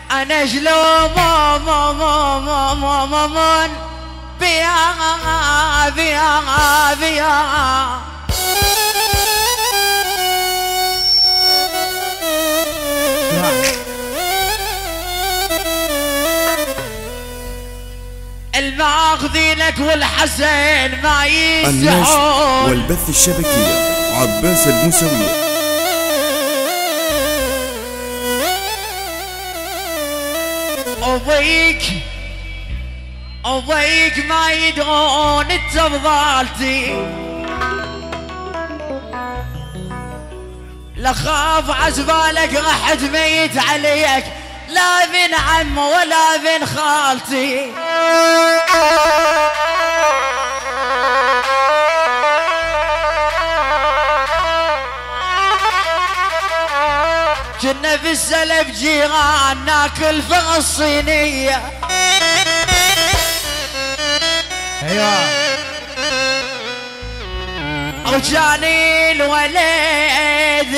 أنا شلون بيا الماخذينك والحسن ما يسعون. النشر والبث الشبكي عباس الموسوي. أضيك ما يدرون انت بضالتي، لخاف عزبالك راح تميت عليك، لا بن عم ولا بن خالتي. كنا بالسلف جيران ناكل فلسطينية. ايوه وجاني الولد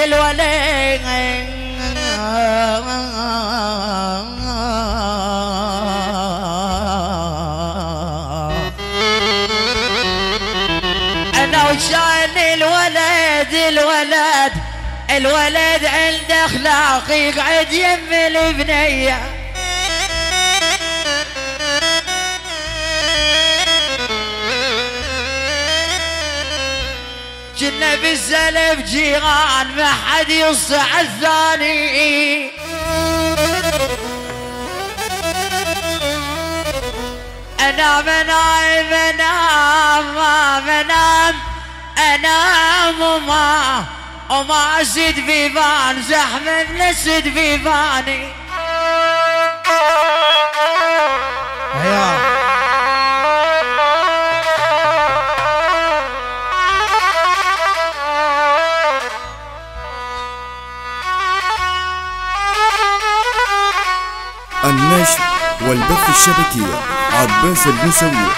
انا وجاني الولد عنده اخلاق يقعد يم البنيه. كنا بالزلف جيران ما حد يصع الثاني. انا انام وما اسد بيبان زحمه نسد بيباني. النشر والبث الشبكي عباس الموسوي.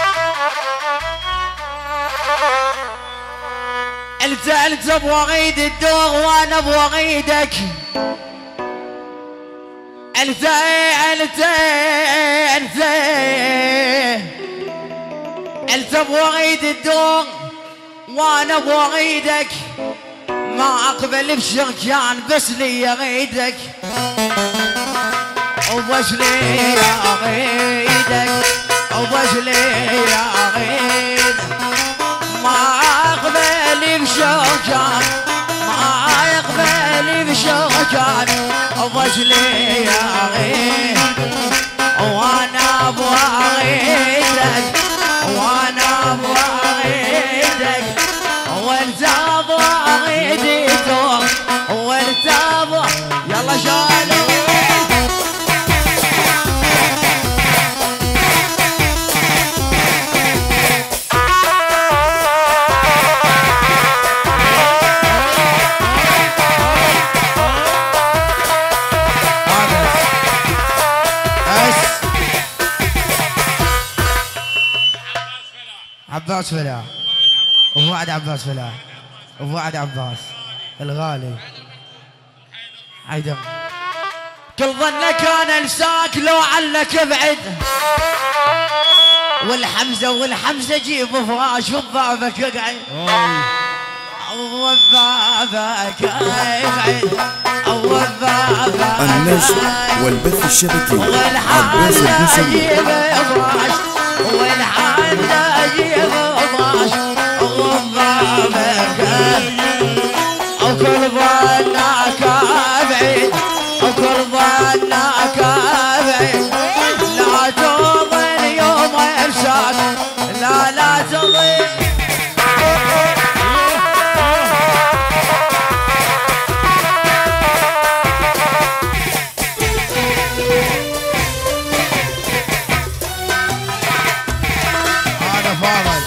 انت بوغيد الدور وانا بوغيدك. انت بوغيد الدور وانا بوغيدك. ما اقبل بشركان بس لي غيدك. وبش لي غيدك وبش لي غيدك. ما اقبل بشركان ما يقبل بشركان. وبش لي غيدك وانا بوغيدك وانا بوغيدك. وانت بوغيدك وانت يلا شالوا. عباس فلاح وفؤاد عباس فلاح وفؤاد عباس الغالي حيدر. كل ظنك انا انساك لو عنك ابعد. والحمزه جيب فراش وبابك اقعد. وبابك اقعد وبابك. النشر والبث الشبكي عباس الموسوي. والحمزه جيب فراش وبابك وكل ظنك ابعد وكل ظنك ابعد. لا تظن يوم ارشاد لا تظن. هذا فاضل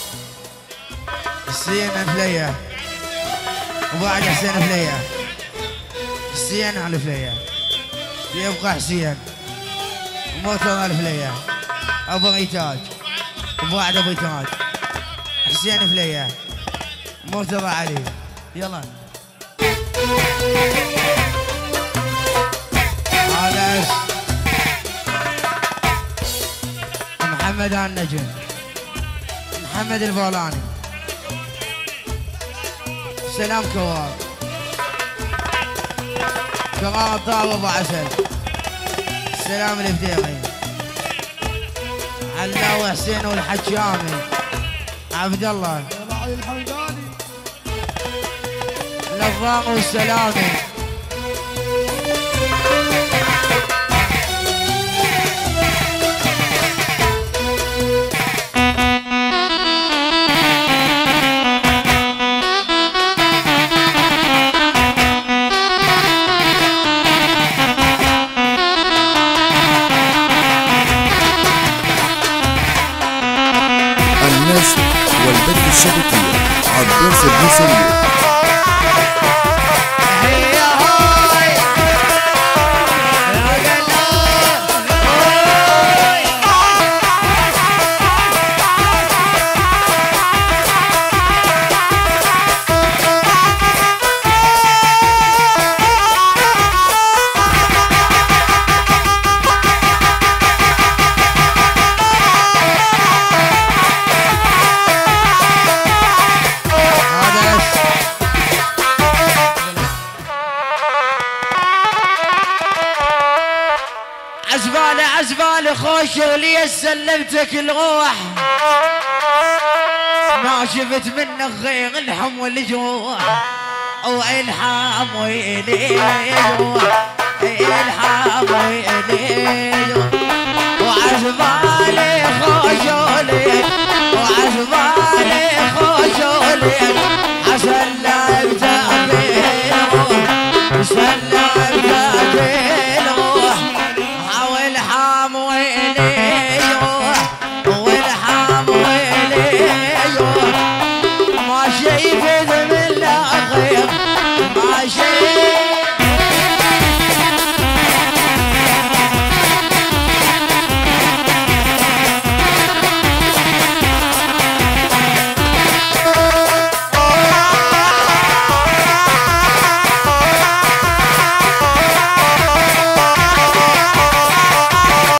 حسين فليه وبعد حسين فليه. حسين على فليه يبقى حسين ومرتضى الفليه. ابو غيتاج وبعد ابو تاج. حسين فليه مرتضى علي. يلا هذا حمدان النجم، محمد البولاني، سلام كواب، كمان طاب ابو عسل، سلام الفديقي، علاوي حسين والحجامي، عبد الله نظام والسلامي. الناشر والبث الشبكي عباس الموسوي. عزبالة عزبالة خوش ولي سلمتك الروح، ما شفت منك غير الحم والجوع، والحام ويلي جوع، الحام ويلي جوع.